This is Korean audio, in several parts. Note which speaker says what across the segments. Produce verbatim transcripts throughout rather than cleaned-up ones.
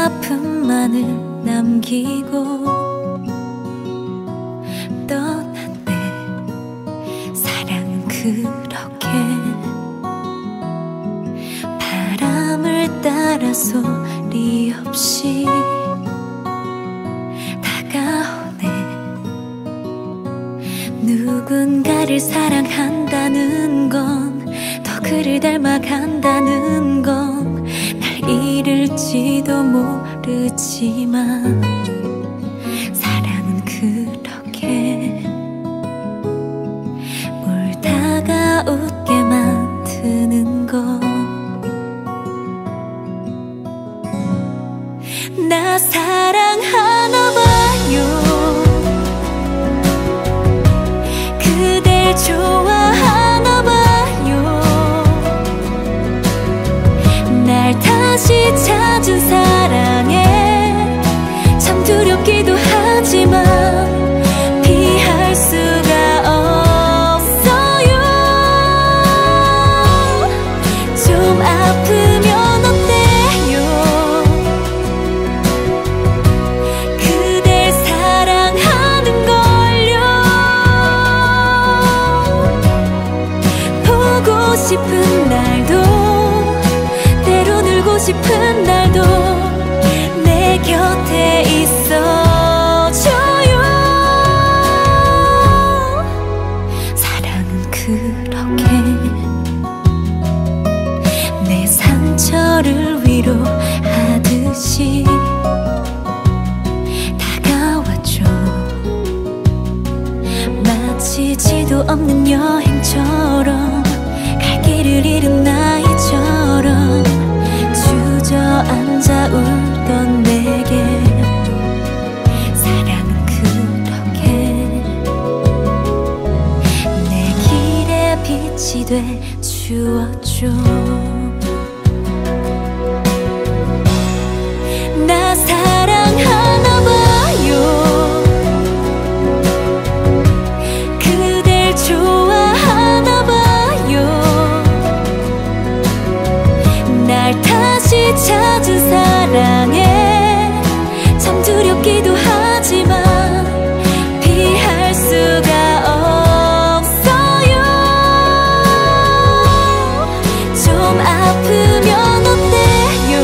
Speaker 1: 아픔만을 남기고 떠났네. 사랑은 그렇게 바람을 따라 소리 없이 다가오네. 누군가를 사랑한다는 건 더 그를 닮아간다는 건 날 잃을지도 모르지만 사랑은 그렇게 울다가 웃게 만드는 것. 나 사랑하나 봐요. 그댈 좋아하나 봐요. 날 다시 찾은 사랑에 참 두렵기도 하지만 피할 수가 없어요. 좀 아프면 어때요? 그댈 사랑하는 걸요. 보고 싶은 날도 때론 울고 싶은 날도 내 곁에 있어줘요. 사랑은 그렇게 내 상처를 위로하듯이 다가왔죠. 마치 지도 없는 여행처럼 갈 길을 잃은 나이처럼 주저앉아 울던 내게 사랑은 그렇게 내 길에 빛이 돼 주었죠. 나 사랑하나 봐요. 그댈 좋아하나 봐요. 날 다시 찾은 사랑에 참 두렵기도 하지만 피할 수가 없어요. 좀 아프면 어때요?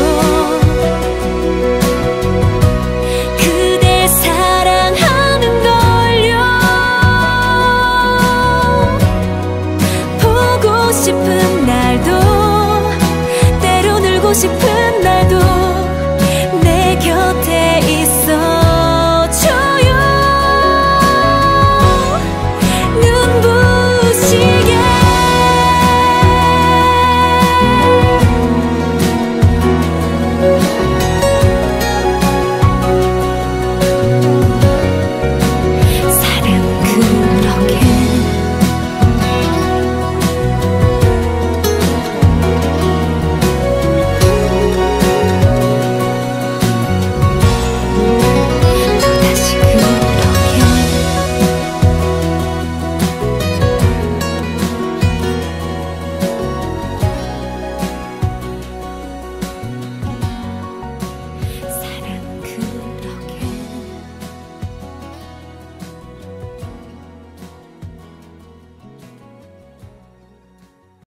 Speaker 1: 그댈 사랑하는 걸요. 보고 싶은 날도 때론 울고 싶은 날도